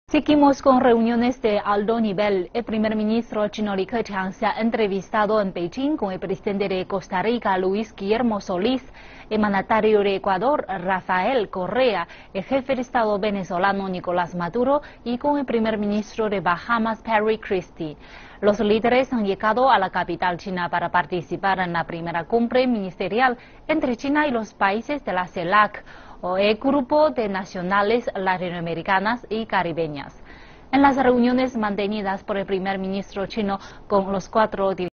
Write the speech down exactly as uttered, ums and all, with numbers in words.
Seguimos con reuniones de alto nivel. El primer ministro chino Li Keqiang se ha entrevistado en Beijing con el presidente de Costa Rica, Luis Guillermo Solís, el mandatario de Ecuador, Rafael Correa, el jefe de Estado venezolano, Nicolás Maduro, y con el primer ministro de Bahamas, Perry Christie. Los líderes han llegado a la capital china para participar en la primera cumbre ministerial entre China y los países de la CELAC, o el Grupo de Nacionales Latinoamericanas y Caribeñas. En las reuniones mantenidas por el primer ministro chino con los cuatro